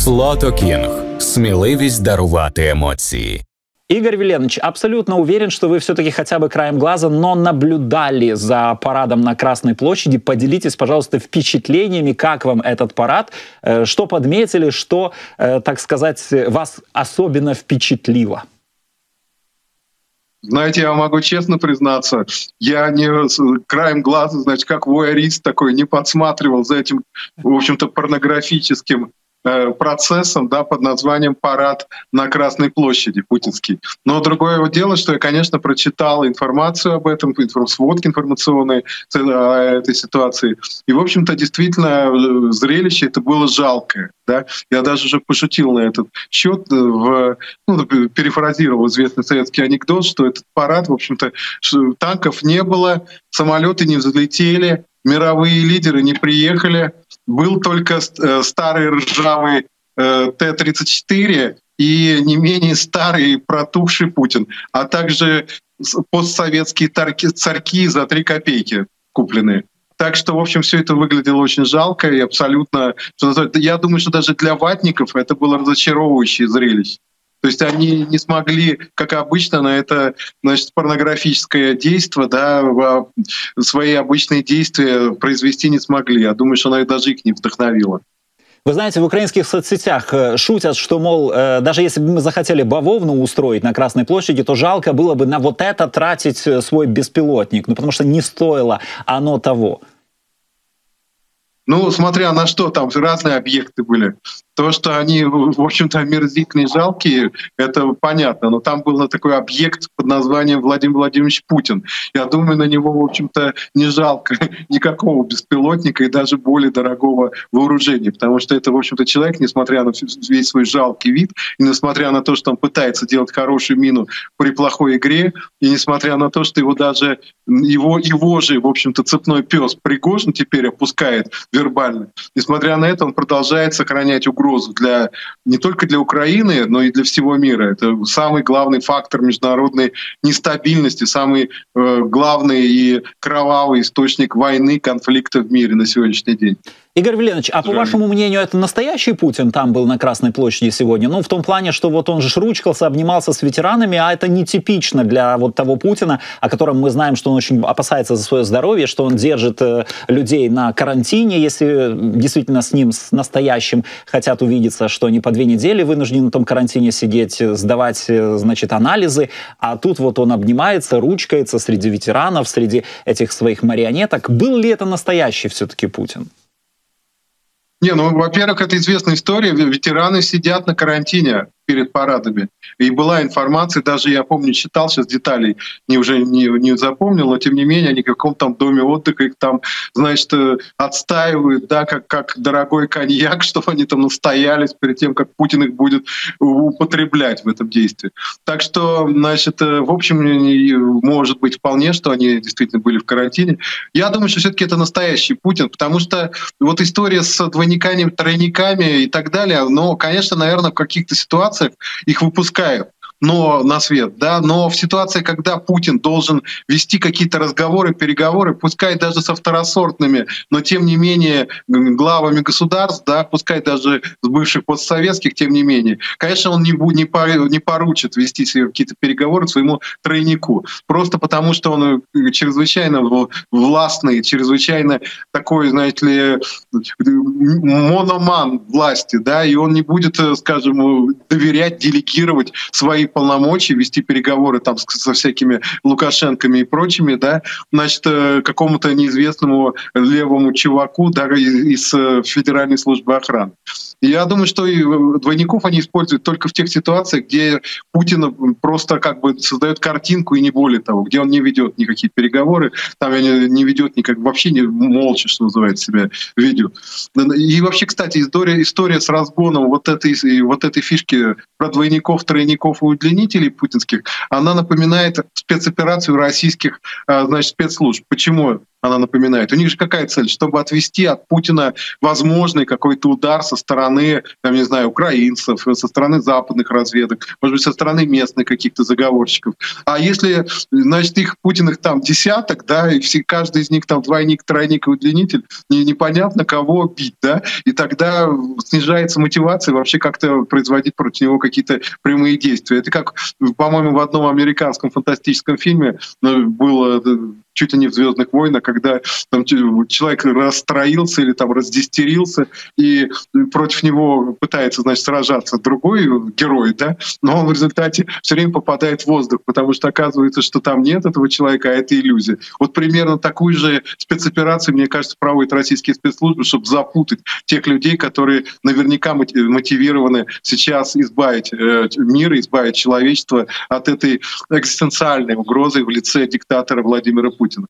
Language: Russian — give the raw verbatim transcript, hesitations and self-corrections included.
Слото Кінг. Сміливість дарувати емоції. Игорь Веленович, абсолютно уверен, что вы все-таки хотя бы краем глаза, но наблюдали за парадом на Красной площади. Поделитесь, пожалуйста, впечатлениями, как вам этот парад, что подметили, что, так сказать, вас особенно впечатлило. Знаете, я могу честно признаться, я не краем глаза, значит, как воярист такой, не подсматривал за этим, в общем-то, порнографическим процессом, да, под названием «Парад на Красной площади» путинский. Но другое дело, что я, конечно, прочитал информацию об этом, сводки информационные о этой ситуации. И, в общем-то, действительно, зрелище это было жалкое. Да? Я даже уже пошутил на этот счет, в, ну, перефразировал известный советский анекдот, что этот парад, в общем-то, танков не было, самолеты не взлетели, мировые лидеры не приехали, был только старый ржавый Т тридцать четыре и не менее старый протухший Путин, а также постсоветские царьки за три копейки купленные. Так что, в общем, все это выглядело очень жалко и абсолютно... Я думаю, что даже для ватников это было разочаровывающее зрелище. То есть они не смогли, как обычно, на это, значит, порнографическое действие, да, свои обычные действия произвести не смогли. Я думаю, что оно даже их не вдохновило. Вы знаете, в украинских соцсетях шутят, что, мол, даже если бы мы захотели бавовну устроить на Красной площади, то жалко было бы на вот это тратить свой беспилотник, ну потому что не стоило оно того. Ну, смотря на что, там разные объекты были. То, что они, в общем-то, омерзительные, жалкие, это понятно. Но там был такой объект под названием Владимир Владимирович Путин. Я думаю, на него, в общем-то, не жалко никакого беспилотника и даже более дорогого вооружения. Потому что это, в общем-то, человек, несмотря на весь свой жалкий вид, и несмотря на то, что он пытается делать хорошую мину при плохой игре, и несмотря на то, что его даже его, его же, в общем-то, цепной пес Пригожин теперь опускает вербально, несмотря на это, он продолжает сохранять угрозу для не только для Украины, но и для всего мира. Это самый главный фактор международной нестабильности, самый э, главный и кровавый источник войны, конфликта в мире на сегодняшний день. Игорь Веленович, а по вашему мнению, это настоящий Путин там был на Красной площади сегодня? Ну, в том плане, что вот он же ручкался, обнимался с ветеранами, а это нетипично для вот того Путина, о котором мы знаем, что он очень опасается за свое здоровье, что он держит э, людей на карантине, если действительно с ним, с настоящим, хотят увидеться, что они по две недели вынуждены на том карантине сидеть, сдавать, значит, анализы, а тут вот он обнимается, ручкается среди ветеранов, среди этих своих марионеток. Был ли это настоящий все-таки Путин? Не, ну, во-первых, это известная история. Ветераны сидят на карантине перед парадами. И была информация, даже я помню, читал, сейчас деталей не, уже не, не запомнил, но тем не менее они в каком-то там доме отдыха их там, значит, отстаивают, да, как, как дорогой коньяк, чтобы они там настоялись перед тем, как Путин их будет употреблять в этом действии. Так что, значит, в общем, может быть вполне, что они действительно были в карантине. Я думаю, что все-таки это настоящий Путин, потому что вот история с двойниками, тройниками и так далее, но, конечно, наверное, в каких-то ситуациях их выпускают но на свет, да, но в ситуации, когда Путин должен вести какие-то разговоры, переговоры, пускай даже со второсортными, но тем не менее главами государств, да, пускай даже с бывших постсоветских, тем не менее, конечно, он не, не, не поручит вести какие-то переговоры своему тройнику, просто потому что он чрезвычайно властный, чрезвычайно такой, знаете ли, мономан власти, да, и он не будет, скажем, доверять, делегировать свои полномочий, вести переговоры там со всякими Лукашенками и прочими, да, значит, какому-то неизвестному левому чуваку, да, из Федеральной службы охраны. И я думаю, что и двойников они используют только в тех ситуациях, где Путин просто как бы создает картинку и не более того, где он не ведет никакие переговоры, там не ведет никак, вообще не молча, что называется, себя ведет. И вообще, кстати, история, история с разгоном вот этой, вот этой фишки про двойников, тройников и удлинителей путинских, она напоминает спецоперацию российских, значит, спецслужб. Почему она напоминает. У них же какая цель? Чтобы отвести от Путина возможный какой-то удар со стороны, там, не знаю, украинцев, со стороны западных разведок, может быть, со стороны местных каких-то заговорщиков. А если, значит, их Путиных там десяток, да, и все, каждый из них там двойник, тройник и удлинитель, не, непонятно, кого бить, да, и тогда снижается мотивация вообще как-то производить против него какие-то прямые действия. Это как, по-моему, в одном американском фантастическом фильме было чуть ли не в «Звездных войнах», когда там человек расстроился или там раздистерился, и против него пытается, значит, сражаться другой герой, да, но он в результате все время попадает в воздух, потому что оказывается, что там нет этого человека, а это иллюзия. Вот примерно такую же спецоперацию, мне кажется, проводят российские спецслужбы, чтобы запутать тех людей, которые наверняка мотивированы сейчас избавить мир, избавить человечество от этой экзистенциальной угрозы в лице диктатора Владимира Путина.